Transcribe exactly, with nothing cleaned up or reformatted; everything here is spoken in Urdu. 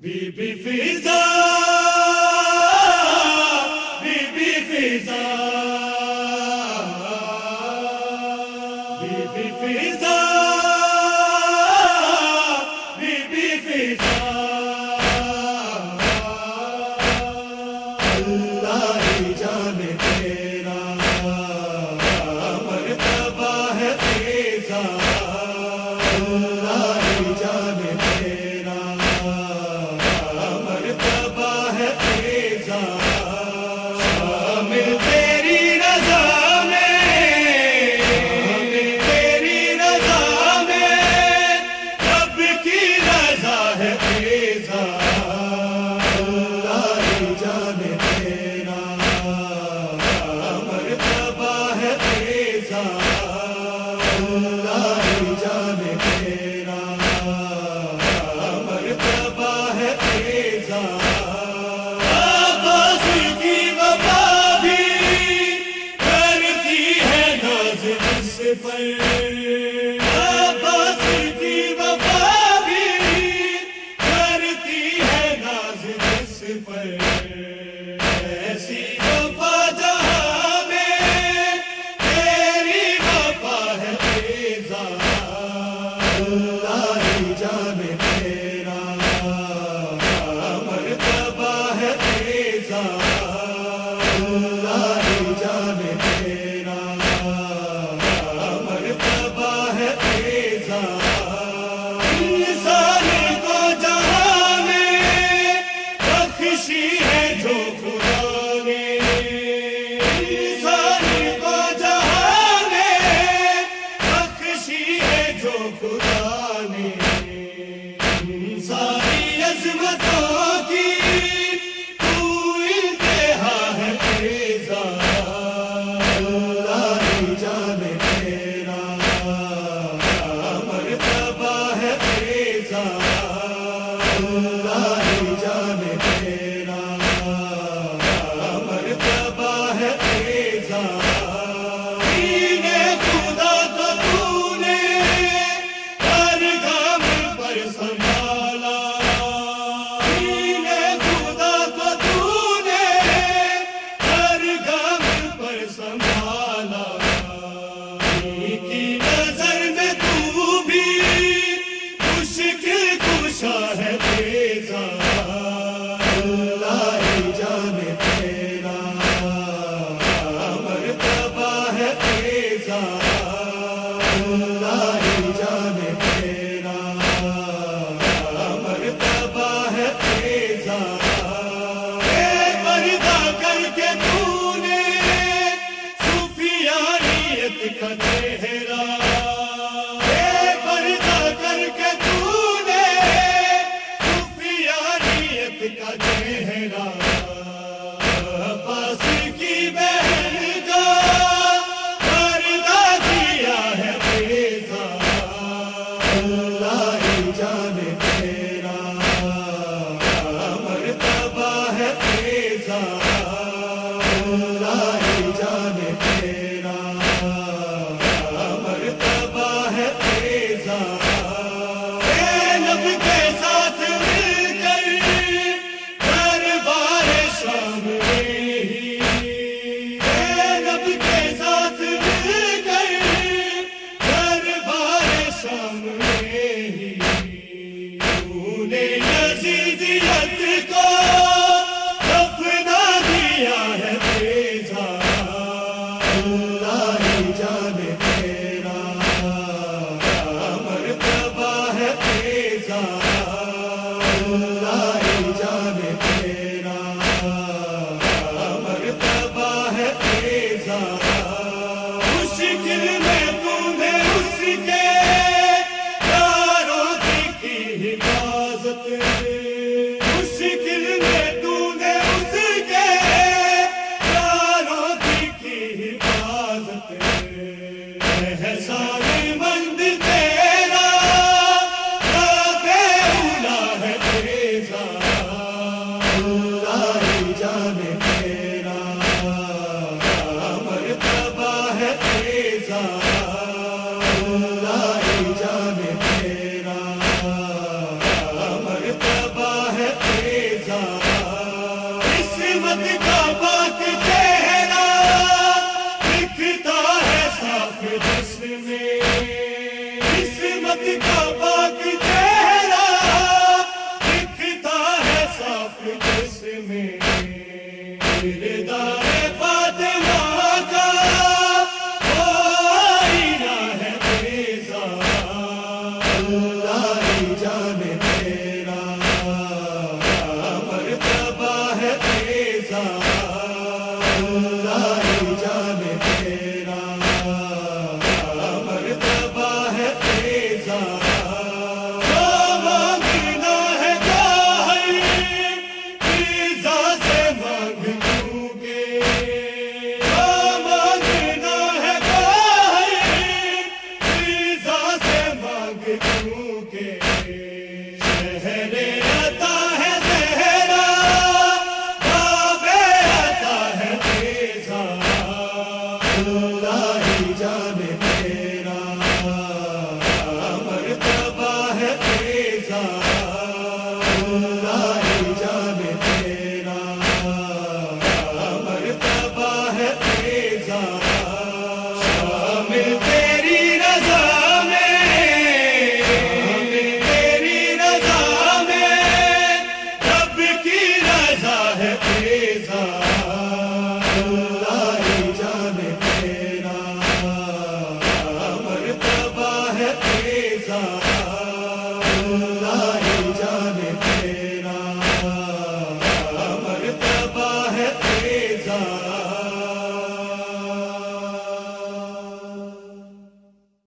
be be Fiza Bibi Fiza Bibi Fiza Bibi Fiza اللہ ہی جانے تیرا مرتبہ ہے فضا اللہ ہی جانے تیرا مرتبہ ہے فضا شامل تیری رضا میں شامل تیری رضا میں رب کی رضا ہے فضا اللہ ہی جانے تیرا مرتبہ ہے فضا اللہ ہی جانے تیرا مرتبہ ہے فضا عباس کی وفا بھی کرتی ہے ناز جس پر عباس کی وفا بھی کرتی ہے ناز جس پر ایسی وفا جہاں میں تیری وفا ہے فضا اللہ ہی جانے تیرا مرتبہ ہے فضا اللہ ہی جانے تیرا مرتبہ ہے فضا انسان کو جہاں میں بخشی ہے جو خدا نے انسان کو جہاں میں بخشی ہے جو خدا نے ساری عظمتوں کی تو انتہا ہے فضا اللہ ہی جانے تیرا مرتبہ ہے فضا اللہ ہی جانے تیرا مرتبہ ہے فضا دین خدا تو تو نے ہر گام پر سنبھالا دین خدا کو تو نے ہر گام پر سنبھالا کی نظر میں تو بھی مشکل کشا ہے فضا اللہ ہی جانے تیرا مرتبہ ہے فضا اللہ ہی جانے تیرا مرتبہ ہے فضا اے پردہ کر کے تو نے صوفیانیت کا چہرہ اے پردہ کر کے تو نے صوفیانیت کا چہرہ عباس کی بہن کا پردہ کیا ہے فضا اللہ ہی جانے تیرا مرتبہ ہے فضا اللہ ہی جانے تیرا مرتبہ ہے فضا زینب کے ساتھ مل کر دربار شام میں ہی زینب کے ساتھ مل کر دربار شام میں ہی تو نے یزیدیت کو دفنا دیا ہے فضا اللہ ہی جانے تیرا مرتبہ ہے فضا اللہ ہی جانے تیرا مرتبہ ہے فضا مشکل میں تو نے اس کے یاروں کی کی حفاظت مشکل میں تو نے اس کے یاروں کی کی حفاظت احسان مند تیرا بے اولا ہے فضا اللہ ہی جانے تیرا مرتبہ ہے فضا اللہ ہی جانے تیرا مرتبہ ہے صاحب